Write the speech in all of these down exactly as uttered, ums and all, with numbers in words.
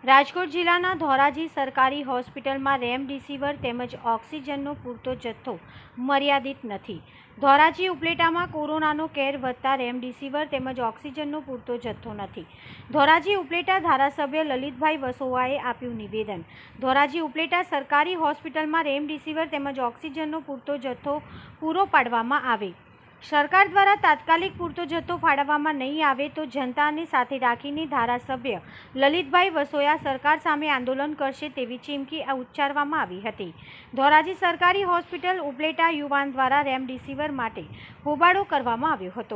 રાજકોટ જિલ્લાના ધોરાજી સરકારી હોસ્પિટલમાં રેમડેસિવિર તેમજ ઓક્સિજનનો પૂરતો જથ્થો મર્યાદિત નથી। ધોરાજી ઉપલેટામાં કોરોનાનો કેર વધતા રેમડેસિવિર તેમજ ઓક્સિજનનો પૂરતો જથ્થો નથી। ધોરાજી ઉપલેટા ધારાસભ્ય લલિતભાઈ વસોવાએ આપ્યું નિવેદન। ધોરાજી ઉપલેટા સરકારી હોસ્પિટલમાં રેમડેસિવિર તેમજ ઓક્સિજનનો પૂરતો જથ્થો પૂરો પાડવામાં આવે। સરકાર દ્વારા તાત્કાલિક પૂરતો જથ્થો ફાળવવામાં નહીં આવે તો જનતાને સાથે રાખીને ધારાસભ્ય લલિતભાઈ વસોયા સરકાર સામે આંદોલન કરશે તેવી ચીમકી ઉચ્ચારવામાં આવી હતી। ધોરાજી સરકારી હોસ્પિટલ ઉપલેટા યુવાન દ્વારા રેમડેસિવિર માટે હોબાળો કરવામાં આવ્યો હતો।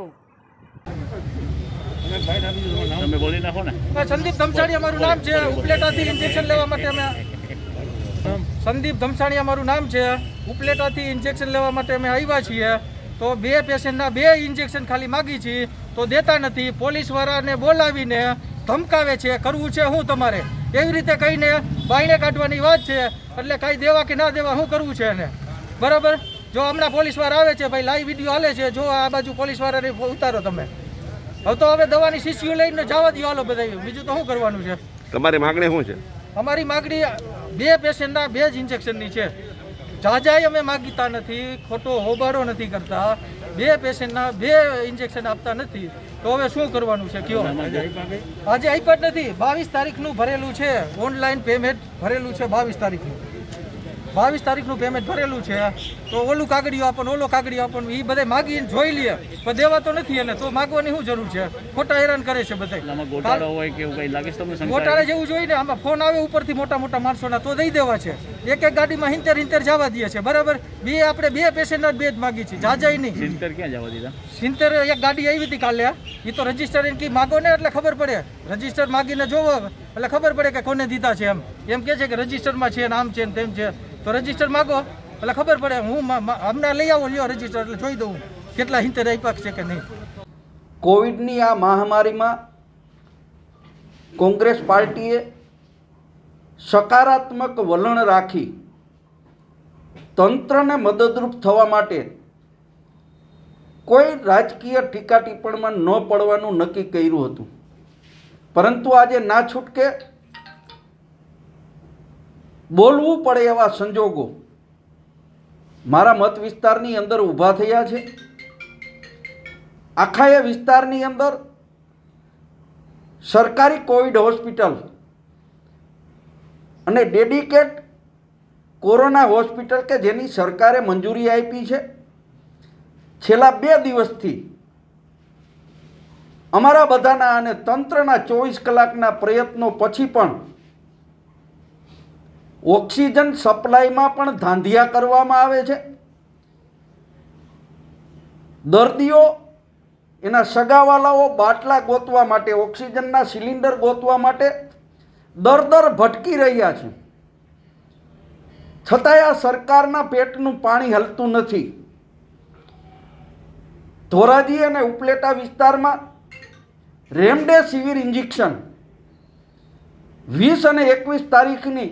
સંદીપ ધમસાણી અમારું નામ છે। ઉપલેટાથી ઇન્જેક્શન લેવા માટે અમે સંદીપ ધમસાણી અમારું નામ છે। ઉપલેટાથી ઇન્જેક્શન લેવા માટે અમે આવ્યા છીએ। તો બે પેશન્ટના બે ઇન્જેક્શન ખાલી માગી છે તો દેતા નથી। પોલીસવાળાને બોલાવીને ધમકાવે છે, કરવું છે હું તમારે એવી રીતે કહીને બાયણે કાઢવાની વાત છે। એટલે કાંઈ દેવા કે ના દેવા શું કરવું છે એને, બરાબર? જો હમણાં પોલીસવાળા આવે છે, ભાઈ લાઈવ વિડીયો હાલે છે, જો આ બાજુ પોલીસવાળાને ઉતારો તમે। હવે તો હવે દવાની શીશીઓ લઈને જવા દો હાલો બધા, બીજું તો શું કરવાનું છે? તમારી માગણી શું છે? અમારી માગણી બે પેશન્ટના બે જ ઇન્જેક્શનની છે। જાજાઈ અમે માગીતા નથી, ખોટો હોબાળો નથી કરતા। બે પેશન્ટના બે ઇન્જેક્શન આપતા નથી તો હવે શું કરવાનું છે કયો? આજે આપ્યા જ નથી। બાવીસ તારીખનું ભરેલું છે, ઓનલાઈન પેમેન્ટ ભરેલું છે। બાવીસ તારીખનું બાવીસ તારીખનું પેમેન્ટ ભરેલું છે તો ઓલું કાગળિયું આપવાનું, ઓલો કાગળિયું આપવાનું, એ બધા માગીને જોઈ લે પણ દેવા તો નથી એને, તો માગવાની શું જરૂર છે? ખોટા હેરાન કરે છે બધા। ગોટાળા જેવું જોઈને આમાં ફોન આવે ઉપરથી મોટા મોટા માણસોના તો દઈ દેવા છે। એક એક ગાડીમાં હિંતેર હિંતેર જવા દે છે, બરાબર? બે આપણે બે પેસેન્જર બે જ માગી છે, જાજાઈ નહીં। સિત્તેર ક્યાં જવા દીધા? સિત્તેર એક ગાડી આવી હતી કાલે, એ તો રજીસ્ટર એમ માગો ને એટલે ખબર પડે। રજીસ્ટર માગીને જોવો એટલે ખબર પડે કે કોને દીધા છે। એમ એમ કે છે કે રજીસ્ટરમાં છે, આમ છે તેમ છે, તો રજીસ્ટર માગો એટલે ખબર પડે। હું હમણાં લઈ આવો લ્યો રજીસ્ટર એટલે જોઈ દઉં કેટલા હિંતેર આપ્યા છે કે નહીં। કોવિડની આ મહામારીમાં કોંગ્રેસ પાર્ટીએ સકારાત્મક વલણ રાખી તંત્રને મદદરૂપ થવા માટે કોઈ રાજકીય ટીકા ટિપ્પણમાં ન પડવાનું નક્કી કર્યું હતું, પરંતુ આજે ના છૂટકે બોલવું પડે એવા સંજોગો મારા મત વિસ્તારની અંદર ઊભા થયા છે। આખા એ વિસ્તારની અંદર સરકારી કોવિડ હોસ્પિટલ અને ડેડિકેટ કોરોના હોસ્પિટલ કે જેની સરકારે મંજૂરી આપી છે, છેલ્લા બે દિવસથી અમારા બધાના અને તંત્રના ચોવીસ કલાકના પ્રયત્નો પછી પણ ઓક્સિજન સપ્લાયમાં પણ ધાંધિયા કરવામાં આવે છે। દર્દીઓ એના સગાવાલાઓ બાટલા ગોતવા માટે, ઓક્સિજનના સિલિન્ડર ગોતવા માટે દર દર ભટકી રહ્યા છે, છતાંય આ સરકારના પેટનું પાણી હલતું નથી। ધોરાજી અને ઉપલેટા વિસ્તારમાં રેમડેસિવિર ઇન્જેક્શન વીસ અને એકવીસ તારીખની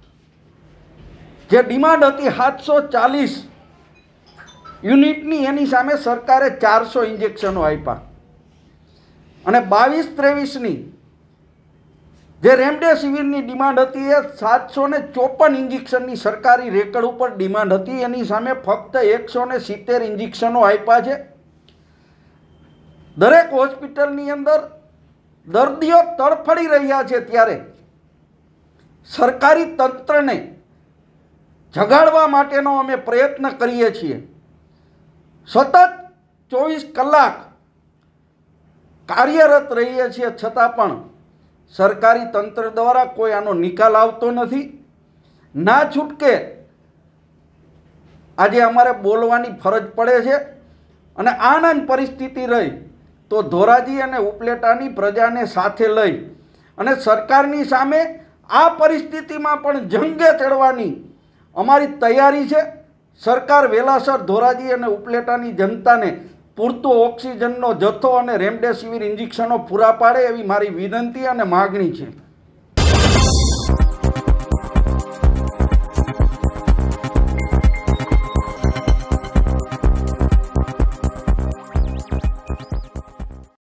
જે ડિમાન્ડ હતી સાતસો ચાલીસ યુનિટની, એની સામે સરકારે ચારસો ઇન્જેક્શનો આપ્યા અને બાવીસ ત્રેવીસની જે રેમડેસિવિરની ડિમાન્ડ હતી એ સાતસો ને ચોપન ઇન્જેક્શનની સરકારી રેકર્ડ ઉપર ડિમાન્ડ હતી, એની સામે ફક્ત એકસો ને સિત્તેર ઇન્જેક્શનો આપ્યા છે। દરેક હોસ્પિટલની અંદર દર્દીઓ તડફડી રહ્યા છે, ત્યારે સરકારી તંત્રને જગાડવા માટેનો અમે પ્રયત્ન કરીએ છીએ। સતત ચોવીસ કલાક કાર્યરત રહીએ છીએ, છતાં પણ સરકારી તંત્ર દ્વારા કોઈ આનો નિકાલ આવતો નથી। ના છૂટકે આજે અમારે બોલવાની ફરજ પડે છે અને આનંદ પરિસ્થિતિ રહી તો ધોરાજી અને ઉપલેટાની પ્રજાને સાથે લઈ અને સરકારની સામે આ પરિસ્થિતિમાં પણ જંગે ચડવાની અમારી તૈયારી છે। સરકાર વહેલાસર ધોરાજી અને ઉપલેટાની જનતાને પૂરતો ઓક્સિજનનો જથ્થો અને રેમડેસિવિર ઇન્જેક્શનો પૂરા પાડે એવી મારી વિનંતી અને માગણી છે।